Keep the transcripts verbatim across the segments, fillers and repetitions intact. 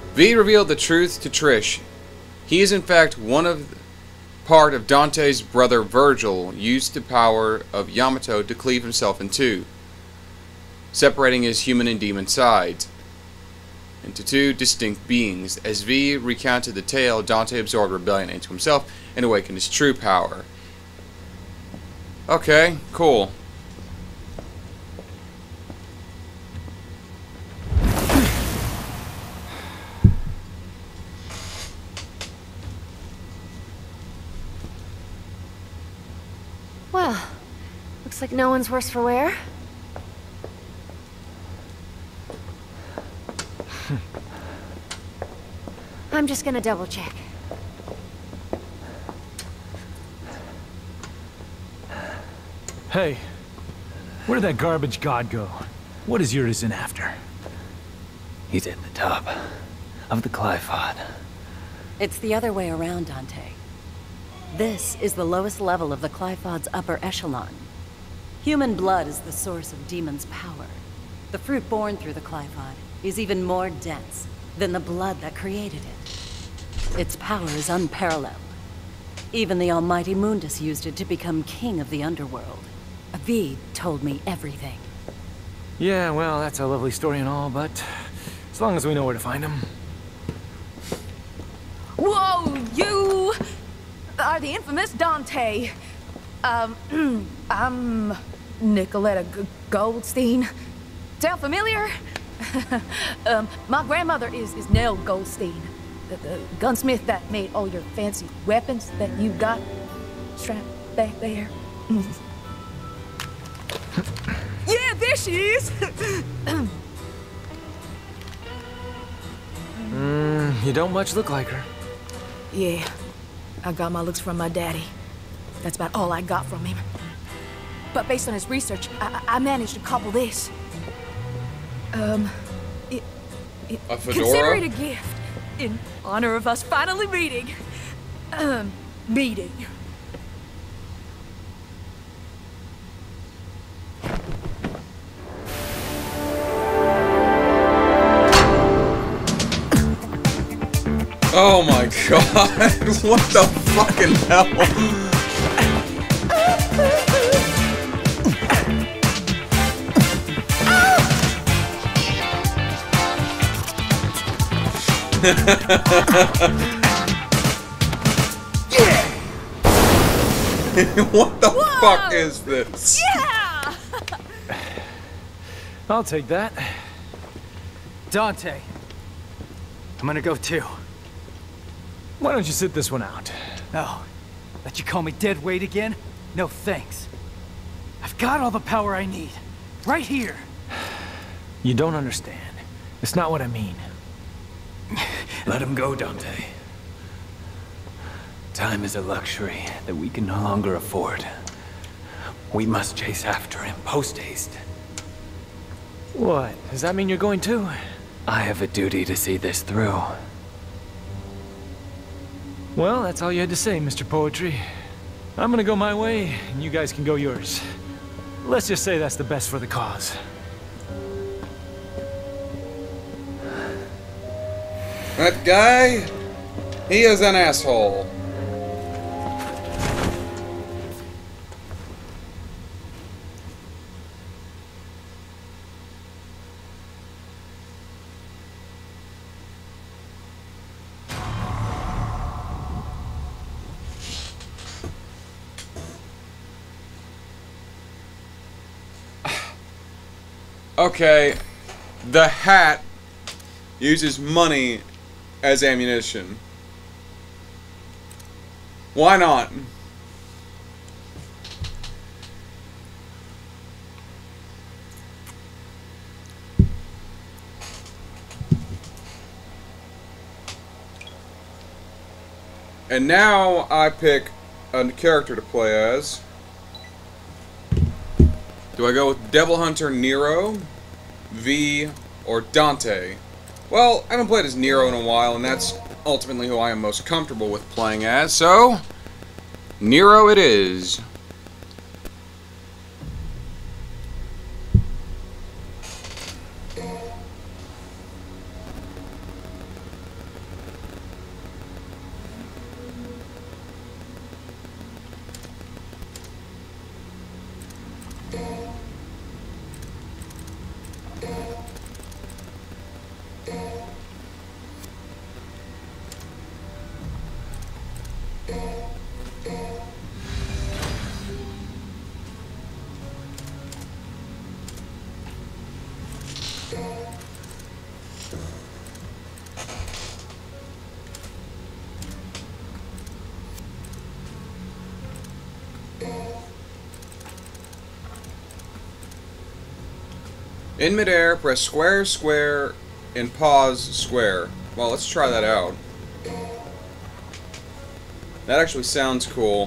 V revealed the truth to Trish. He is in fact one of part of Dante's brother Virgil, used the power of Yamato to cleave himself in two, separating his human and demon sides into two distinct beings. As V recounted the tale, Dante absorbed rebellion into himself and awakened his true power. Okay, cool. Well, looks like no one's worse for wear. I'm just gonna double check. Hey, where'd that garbage god go? What is Urizen after? He's at the top of the Qliphoth. It's the other way around, Dante. This is the lowest level of the Qliphoth's upper echelon. Human blood is the source of demons' power. The fruit born through the Qliphoth is even more dense than the blood that created it. Its power is unparalleled. Even the almighty Mundus used it to become king of the underworld. Avid told me everything. Yeah, well, that's a lovely story and all, but as long as we know where to find him. Whoa, you are the infamous Dante. Um, I'm Nicoletta G Goldstein. Sound familiar? um, my grandmother is, is Nell Goldstein, the, the gunsmith that made all your fancy weapons that you got strapped back there. Yeah, there she is! mm, you don't much look like her. Yeah, I got my looks from my daddy. That's about all I got from him. But based on his research, I, I managed to cobble this. Um, it, it, A fedora? Consider it a gift in honor of us finally meeting. Um, meeting. Oh my god, what the fucking hell? What the Whoa! fuck is this? Yeah! I'll take that. Dante, I'm gonna go too. Why don't you sit this one out? No. Let you call me dead weight again? No thanks. I've got all the power I need. Right here. You don't understand. It's not what I mean. Let him go, Dante. Time is a luxury that we can no longer afford. We must chase after him post-haste. What? Does that mean you're going too? I have a duty to see this through. Well, that's all you had to say, Mister Poetry. I'm gonna go my way, and you guys can go yours. Let's just say that's the best for the cause. That guy, he is an asshole. Okay, the hat uses money as ammunition. Why not? And now I pick a character to play as. Do I go with Devil Hunter Nero, V, or Dante? Well, I haven't played as Nero in a while, and that's ultimately who I am most comfortable with playing as, so Nero it is. In midair, press square, square, and pause square. Well, let's try that out. That actually sounds cool.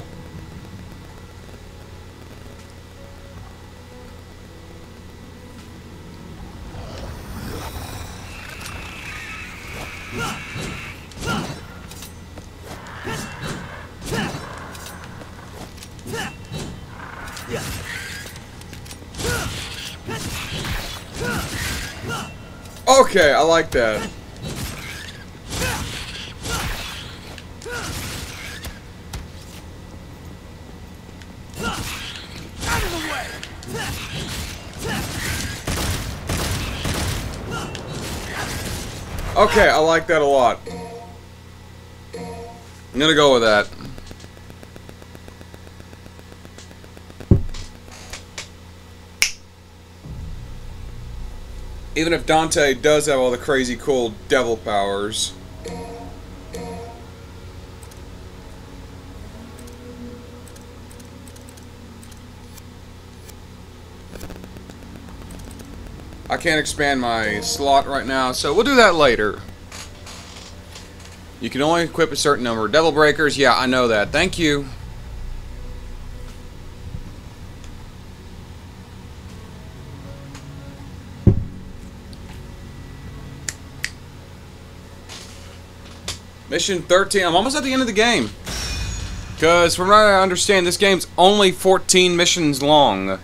Okay, I like that. Okay, I like that a lot. I'm gonna go with that. Even if Dante does have all the crazy cool devil powers. I can't expand my slot right now, so we'll do that later. You can only equip a certain number of devil breakers. Yeah, I know that. Thank you. Mission thirteen. I'm almost at the end of the game. Because from what I understand, this game's only fourteen missions long.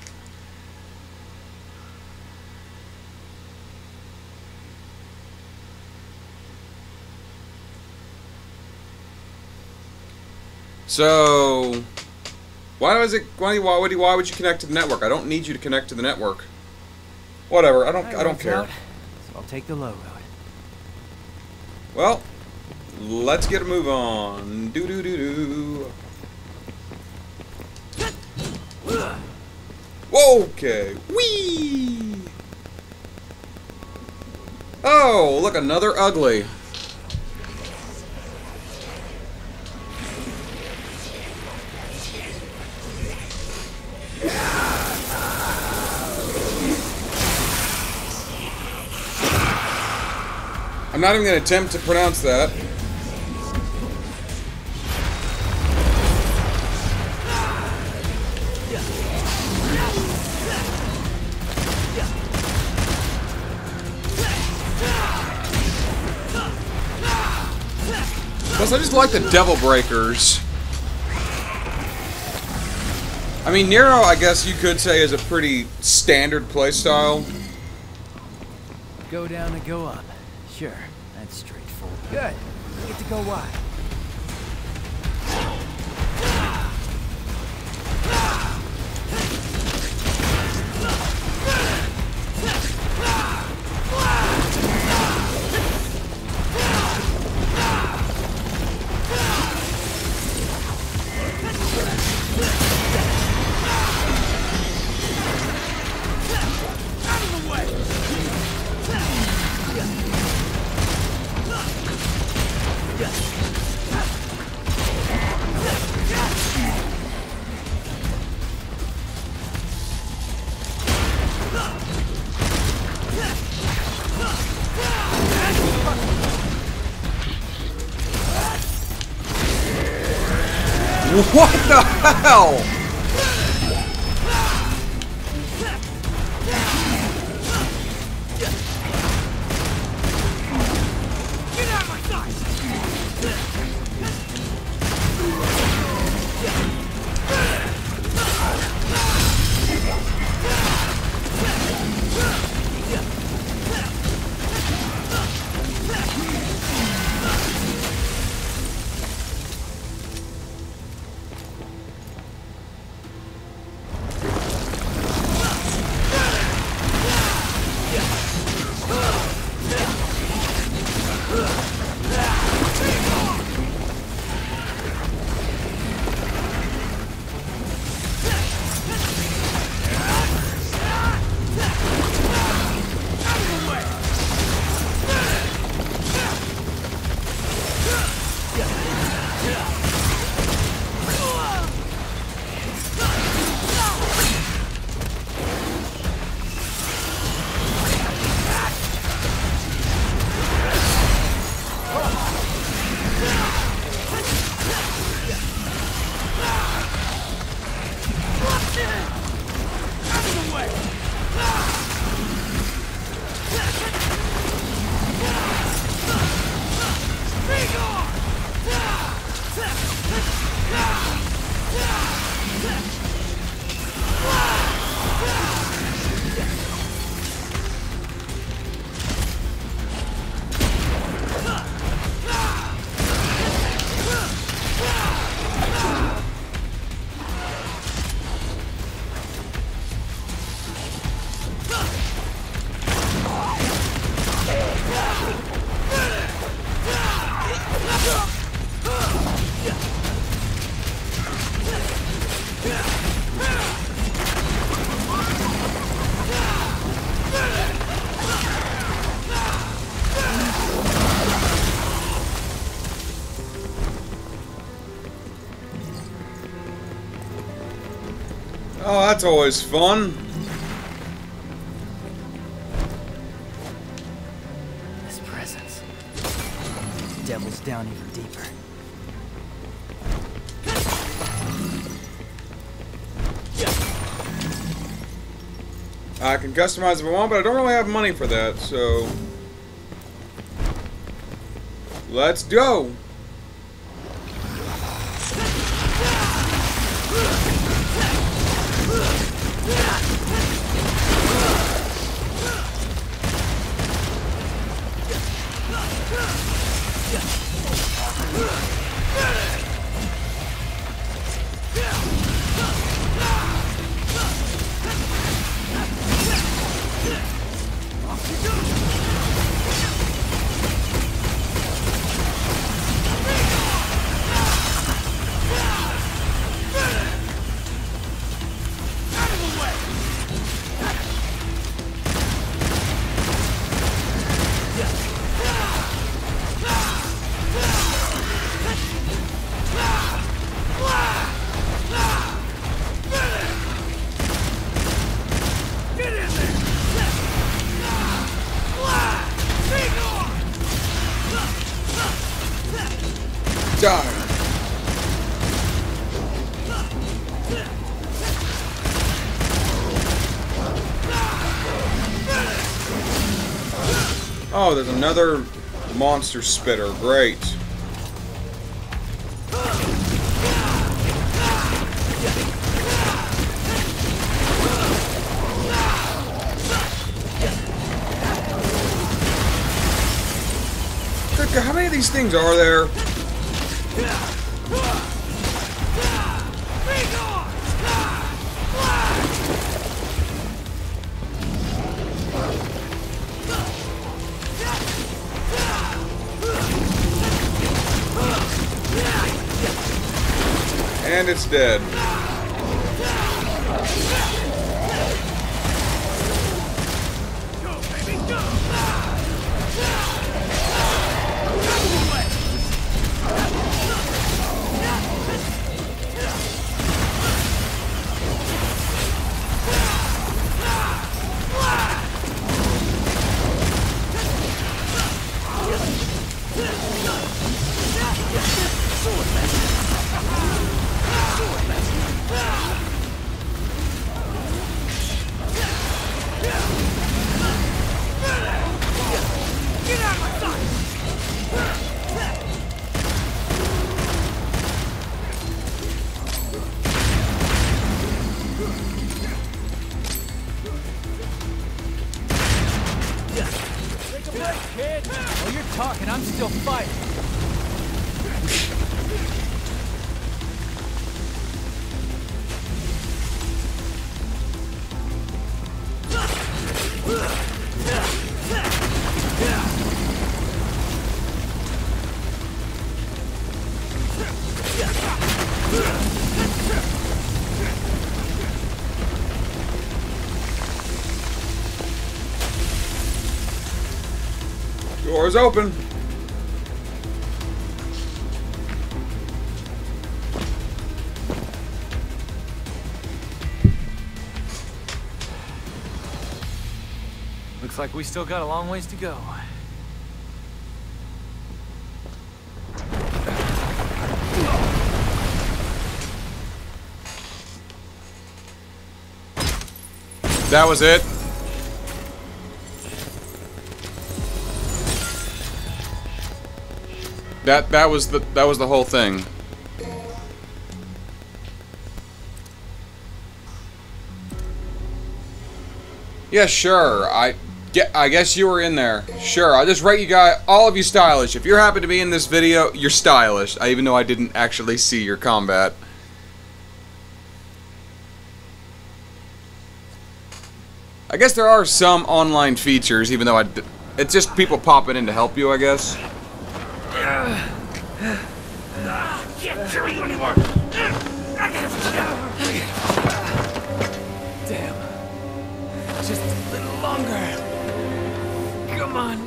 So, why does it? Why? Why would you? Why would you connect to the network? I don't need you to connect to the network. Whatever. I don't. I don't care. Out, so I'll take the low road. Well, let's get a move on. Do do do do. Okay. Whee! Oh, look, another ugly. I'm not even going to attempt to pronounce that. Plus, I just like the devil breakers. I mean, Nero, I guess you could say, is a pretty standard playstyle. Go down and go up. Sure, that's straightforward. Good. You get to go wide. What the hell? Get out of my sight! Oh, that's always fun. This presence. The devil's down even deeper. I can customize if I want, but I don't really have money for that, so... Let's go! Die. Oh, there's another monster spitter. Great. Good God, how many of these things are there? And it's dead. While you're talking, I'm still fighting. Doors open. Looks like we still got a long ways to go. That was it. That that was the that was the whole thing. Yeah, sure. I get. I guess you were in there. Sure. I'll just rate you guys, all of you, stylish. If you happen to be in this video, you're stylish. I, even though I didn't actually see your combat. I guess there are some online features, even though I. D it's just people popping in to help you, I guess. Can't carry you anymore. Damn. Just a little longer. Come on.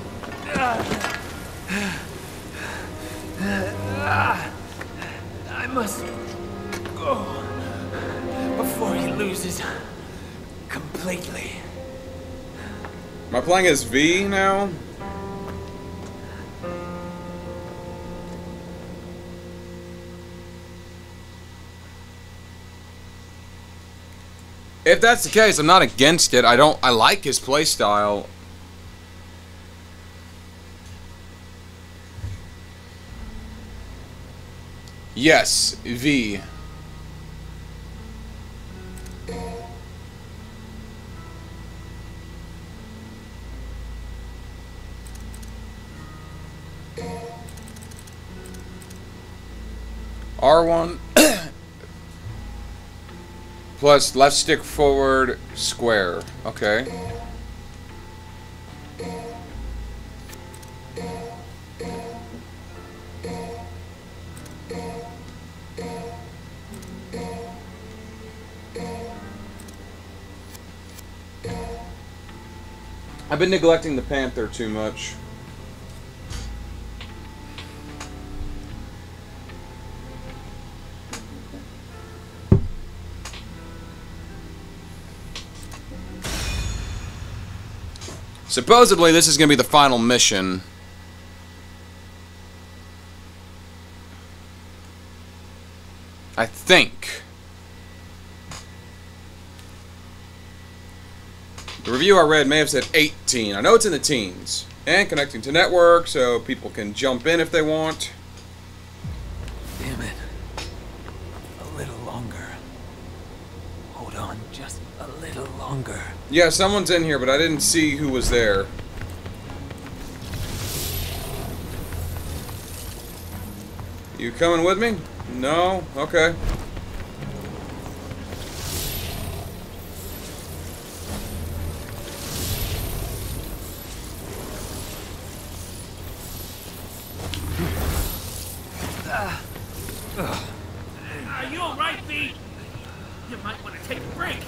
I must go before he loses completely. Am I playing as V now? If that's the case, I'm not against it. I don't. I like his playstyle. Yes, V. R one plus left stick forward square. Okay. I've been neglecting the Panther too much. Supposedly, this is going to be the final mission. I think. The review I read may have said eighteen. I know it's in the teens. And connecting to network, so people can jump in if they want. Damn it. A little longer. Hold on, just a little longer. Yeah, someone's in here, but I didn't see who was there. You coming with me? No? Okay. Are you alright, V? You might want to take a break.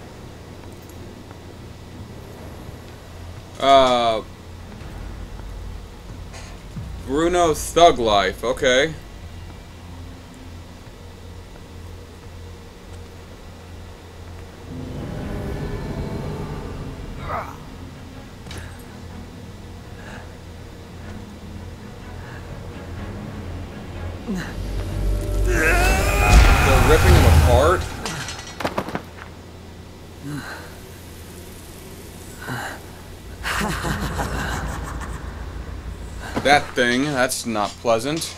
Uh, Bruno Thug Life, okay. They're ripping him apart. That thing, that's not pleasant.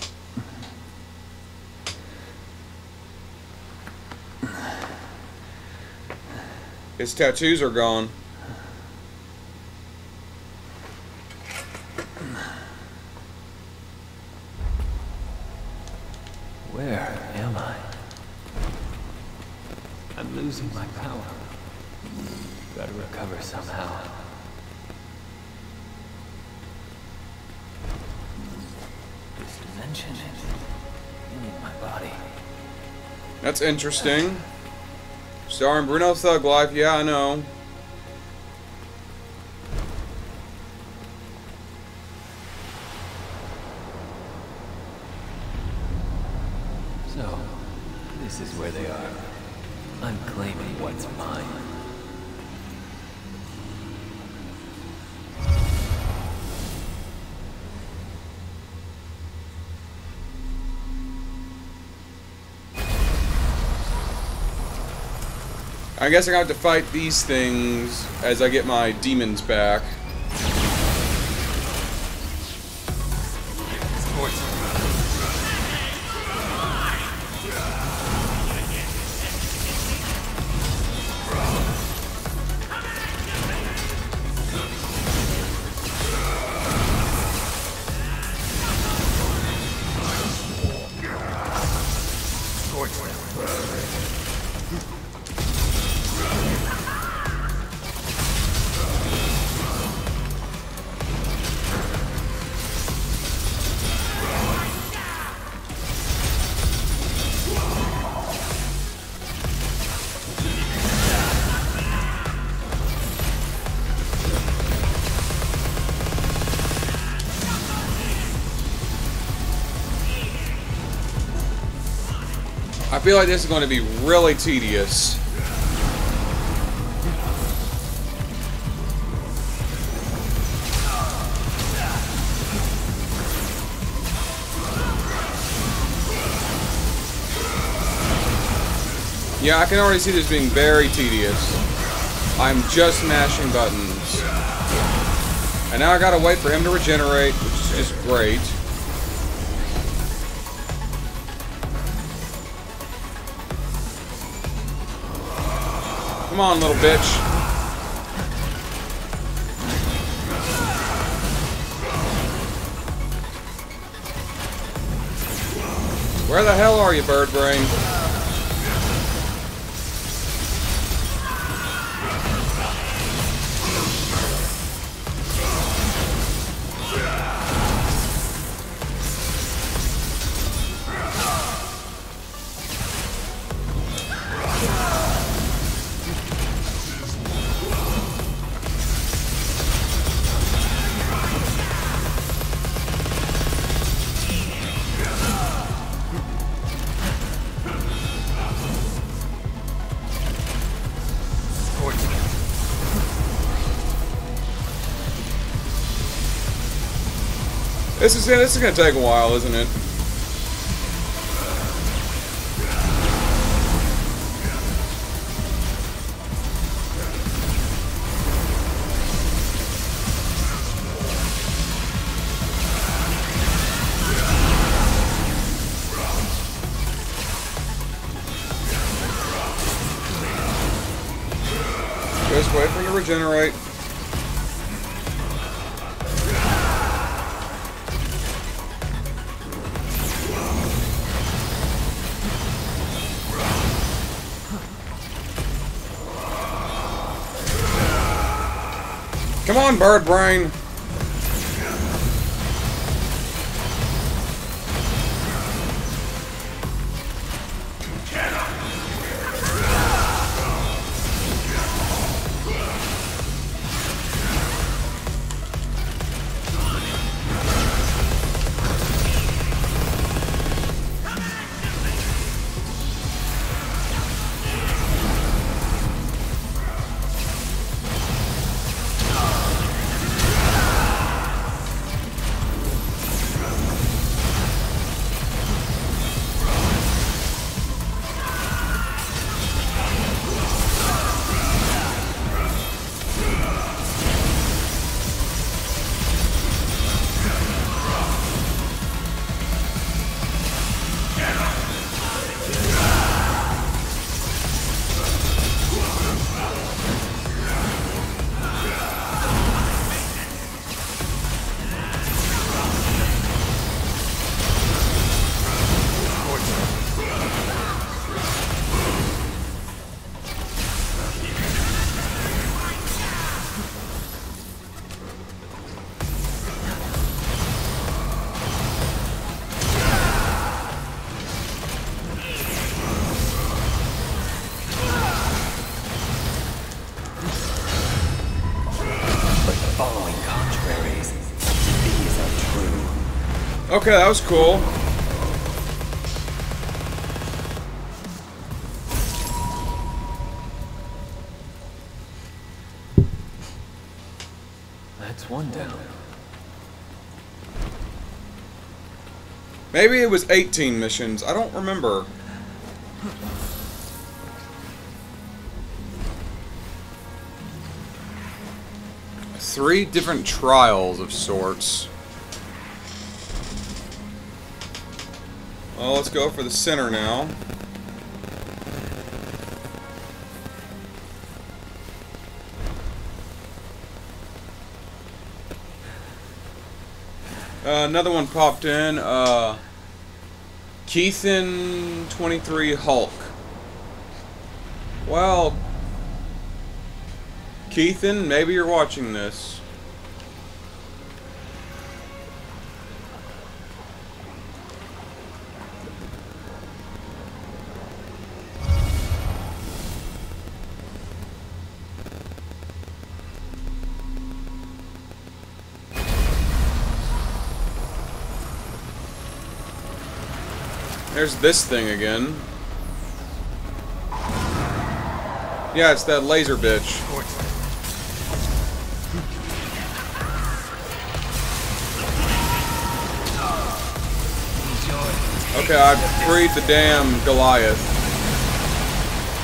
His tattoos are gone. Where am I? I'm losing my power. Gotta recover somehow. This dimension in my body. That's interesting. Starring Bruno Thug Life, yeah, I know. So, this is where they are. I'm claiming what's mine. I guess I'm gonna have to fight these things as I get my demons back. I feel like this is going to be really tedious. Yeah, I can already see this being very tedious. I'm just mashing buttons. And now I gotta wait for him to regenerate, which is just great. Come on, little bitch. Where the hell are you, bird brain? This is this is gonna take a while, isn't it? Just wait for you to regenerate. Come on, bird brain. Okay, that was cool. That's one down. Maybe it was eighteen missions. I don't remember. Three different trials of sorts. Well, let's go for the center now. Uh, another one popped in. Uh, Keithan twenty-three Hulk. Well, Keithan, maybe you're watching this. There's this thing again. Yeah, it's that laser bitch. Okay, I freed the damn Goliath.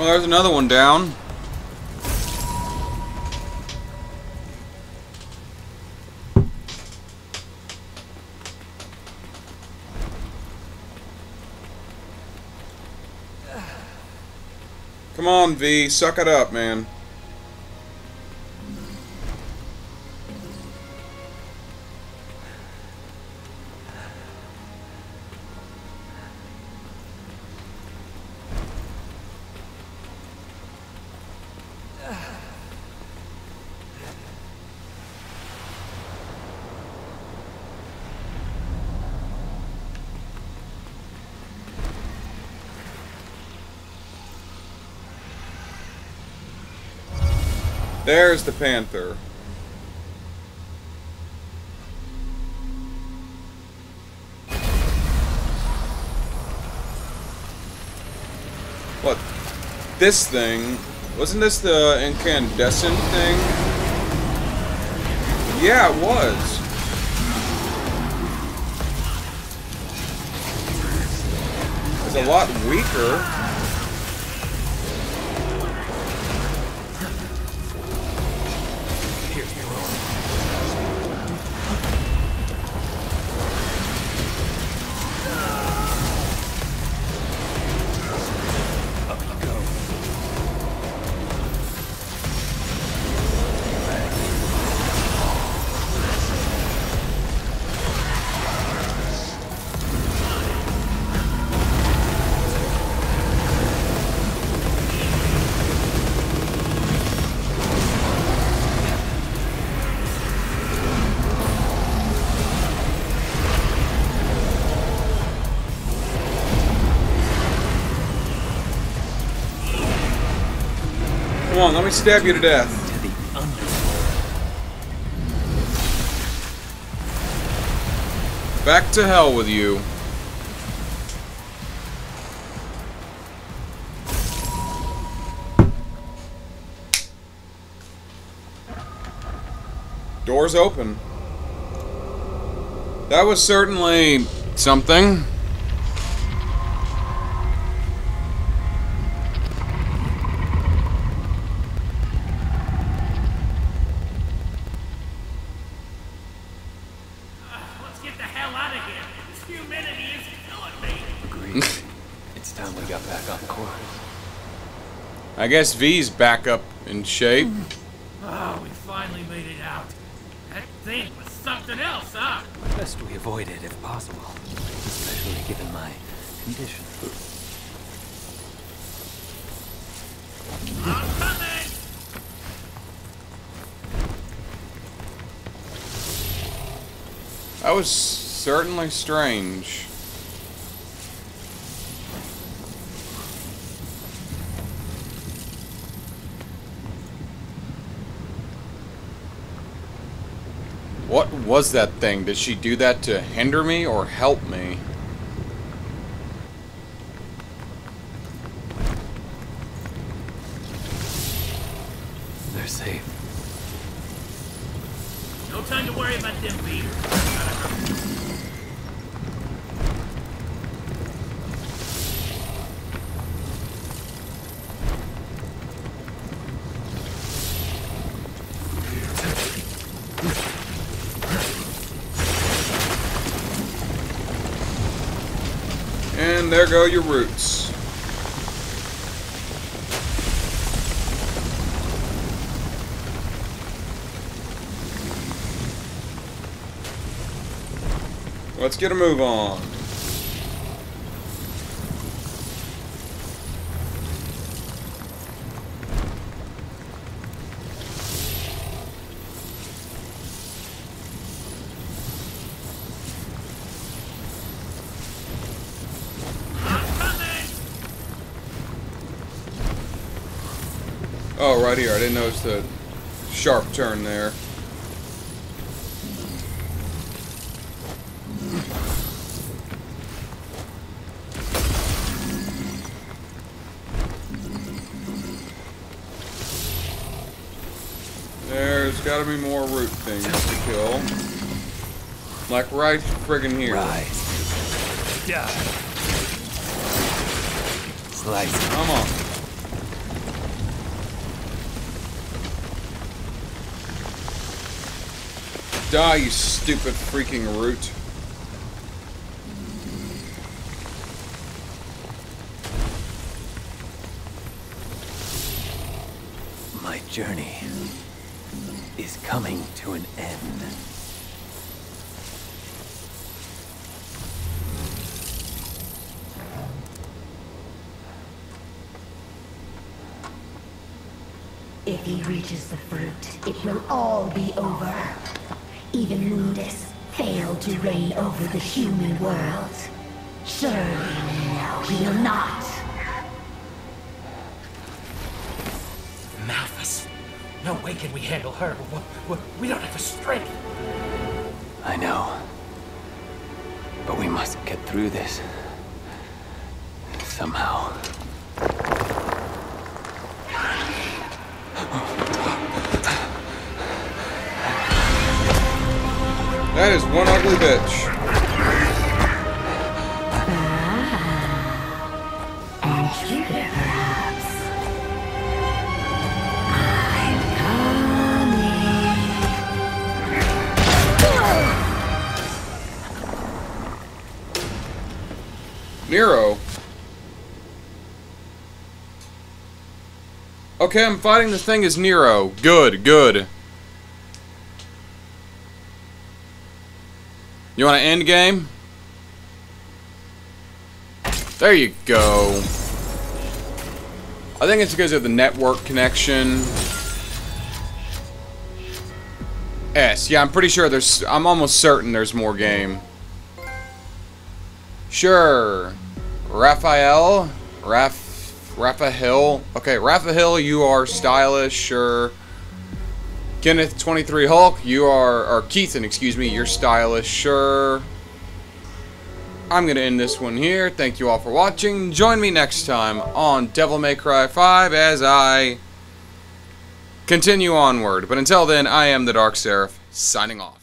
Oh, there's another one down. Come on, V, suck it up, man. There's the panther. What? This thing? Wasn't this the incandescent thing? Yeah, it was. It's a lot weaker. Come on, let me stab you to death. Back to hell with you. Doors open. That was certainly something. I guess V's back up in shape. Oh, we finally made it out. That thing was something else, huh? Best we avoid it if possible, especially given my condition. I'm coming! That was certainly strange. What was that thing? Did she do that to hinder me or help me? They're safe. No time to worry about them, V. And there go your roots. Let's get a move on. Oh, right here. I didn't notice the sharp turn there. There's gotta be more root things to kill. Like right friggin' here. Right. Yeah. Slice. Come on. Die, you stupid freaking root. My journey is coming to an end. If he reaches the fruit, it will all be over. Even Mundus failed to reign over the human world. Surely now he will not. Malphas. No way can we handle her. We, we, we don't have the strength. I know. But we must get through this. Somehow. That is one ugly bitch. Ah, and here perhaps. I'm coming. Nero. Okay, I'm fighting the thing as Nero. Good, good. You want to end game? There you go. I think it's because of the network connection. S. Yeah, I'm pretty sure there's... I'm almost certain there's more game. Sure. Raphael? Raph... Raphael? Okay, Raphael, you are stylish, sure. Kenneth twenty-three Hulk, you are, or Keithan, excuse me, you're stylish, sure. I'm gonna end this one here. Thank you all for watching. Join me next time on Devil May Cry five as I continue onward. But until then, I am the Dark Seraph, signing off.